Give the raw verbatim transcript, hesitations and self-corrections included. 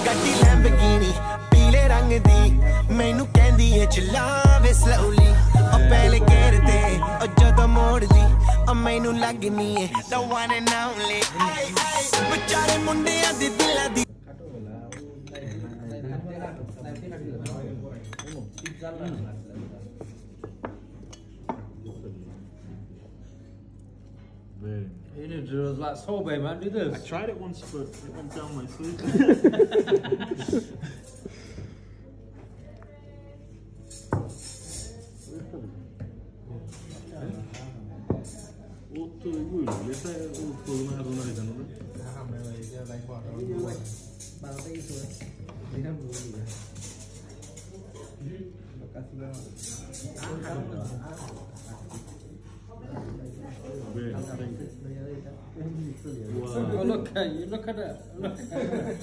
ਗੱਡੀ ਲੈਂਬਗੀਨੀ ਪੀਲੇ ਰੰਗ ਦੀ ਮੈਨੂੰ ਕਹਿੰਦੀ ਏ ਚਲਾਵੇ slowly ਉਹ ਪਹਿਲੇ ਗੇਰ ਤੇ ਉਹ ਜਦੋਂ ਮੋੜਦੀ ਉਹ ਮੈਨੂੰ ਲੱਗਨੀ ਏ the one and only ਵਿਚਾਰੇ ਮੁੰਡਿਆਂ ਦੇ ਦਿਲਾਂ ਦੀ You need to do it like sorbet, man. Do this. I tried it once, but it went down my sleeve. Outro orgulho, esse é o programa redondado, não é? Ah, meu, aí já vai embora. Bala tem isso, né? Vira muito, né? Oh, look, you look at that. Look.